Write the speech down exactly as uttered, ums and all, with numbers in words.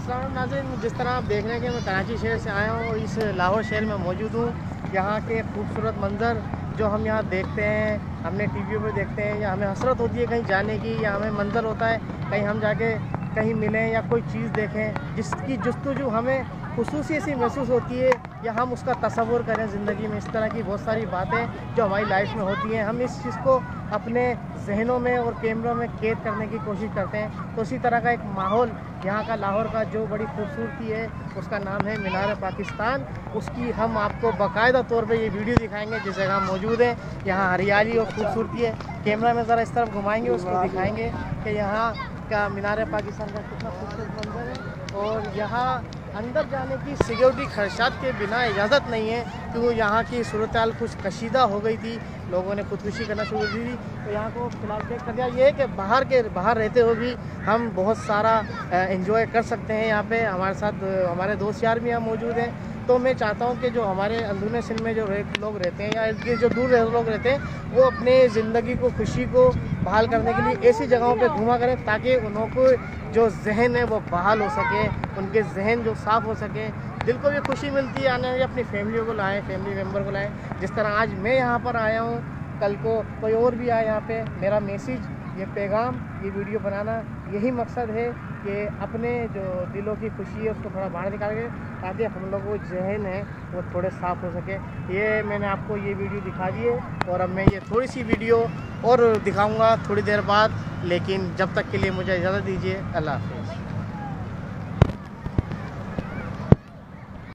अस्सलाम नाज़रीन, जिस तरह आप देख रहे हैं कि मैं कराची शहर से आया हूँ, इस लाहौर शहर में मौजूद हूँ। यहाँ के खूबसूरत मंज़र जो हम यहाँ देखते हैं, हमने टीवी पर देखते हैं, या हमें हसरत होती है कहीं जाने की, या हमें मंज़र होता है कहीं हम जाके कहीं मिलें या कोई चीज़ देखें जिसकी जस्तजू हमें खुसूसी सी महसूस होती है, या हम उसका तसव्वुर करें ज़िंदगी में। इस तरह की बहुत सारी बातें जो हमारी लाइफ में होती हैं, हम इस चीज़ को अपने जहनों में और कैमरों में कैद करने की कोशिश करते हैं। तो उसी तरह का एक माहौल यहाँ का लाहौर का जो बड़ी खूबसूरती है, उसका नाम है मीनार पाकिस्तान। उसकी हम आपको बाकायदा तौर पे ये वीडियो दिखाएंगे जिस जगह हम मौजूद हैं। यहाँ हरियाली और खूबसूरती है। कैमरा में ज़रा इस तरफ घुमाएंगे, उसको दिखाएंगे कि यहाँ का मीनार पाकिस्तान का कितना खूबसूरत मंजर है। और यहाँ अंदर जाने की सिक्योरिटी खदशात के बिना इजाज़त नहीं है, क्योंकि यहाँ की सूरत हाल कुछ कशीदा हो गई थी, लोगों ने खुदकुशी करना शुरू कर दी थी। तो यहाँ को फिलहाल चेक कर दिया। ये है कि बाहर के बाहर रहते हुए भी हम बहुत सारा एंजॉय कर सकते हैं। यहाँ पे हमारे साथ हमारे दोस्त यार भी यहाँ मौजूद हैं। तो मैं चाहता हूँ कि जो हमारे अंदरूनी सिंध में जो लोग रहते हैं, या इनके जो दूर रहते लोग रहते हैं, वो अपने ज़िंदगी को, खुशी को बहाल करने के लिए ऐसी जगहों पे घूमा करें ताकि उन्हों को जो जहन है वो बहाल हो सके, उनके जहन जो साफ़ हो सके, दिल को भी खुशी मिलती है आने, अपनी फैमिली को लाएँ, फैमिली मेम्बर को लाएँ। जिस तरह आज मैं यहाँ पर आया हूँ, कल को कोई और भी आए यहाँ पे। मेरा मैसेज, ये पैगाम, ये वीडियो बनाना, यही मकसद है कि अपने जो दिलों की खुशी है उसको थोड़ा बाहर निकाल के, ताकि हम लोग वो जहन है वो थोड़े साफ़ हो सके। ये मैंने आपको ये वीडियो दिखा दी है, और अब मैं ये थोड़ी सी वीडियो और दिखाऊंगा थोड़ी देर बाद, लेकिन जब तक के लिए मुझे इजाज़त दीजिए। अल्लाह हाफ़िज़।